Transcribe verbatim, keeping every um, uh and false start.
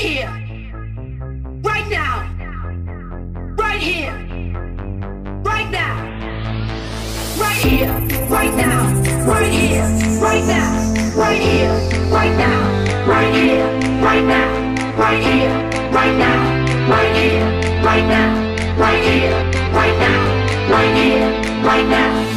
here, right now, right here, right now, right here, right now, right here, right now, right here, right now, right here, right now, right here, right now, right here, right now, right here, right now, right here, right now.